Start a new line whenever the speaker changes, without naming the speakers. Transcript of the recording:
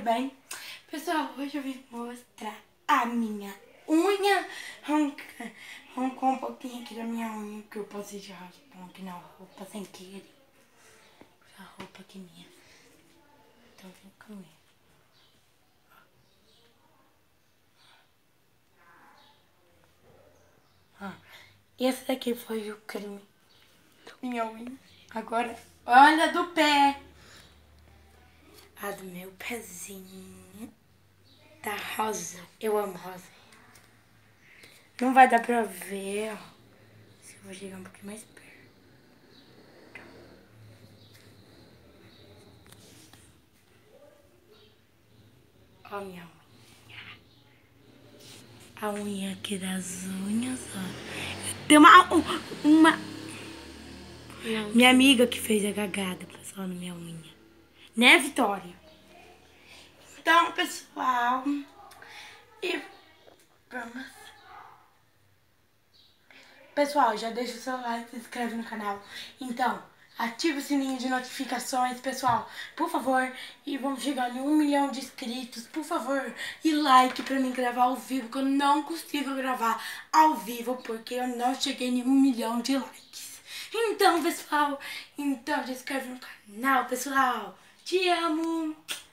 bem? Pessoal, hoje eu vim mostrar a minha unha. Arrancou um pouquinho aqui da minha unha, que eu passei de raspão aqui na roupa sem querer. A roupa aqui minha. Então vem comigo. Esse daqui foi o creme da minha unha. Agora, olha do pé. A do meu pezinho. Tá rosa. Eu amo rosa. Não vai dar pra ver, ó. Se eu vou chegar um pouquinho mais perto. Ó minha unha. A unha aqui das unhas, ó. Tem uma... Minha amiga que fez a cagada, pessoal, na minha unha. Né, Vitória? Então, pessoal... E vamos... Pessoal, já deixa o seu like, se inscreve no canal. Então, ativa o sininho de notificações, pessoal, por favor. E vamos chegar em 1 milhão de inscritos, por favor. E like pra mim gravar ao vivo, que eu não consigo gravar ao vivo, porque eu não cheguei em 1 milhão de likes. Então, pessoal, já se inscreve no canal, pessoal. Te amo!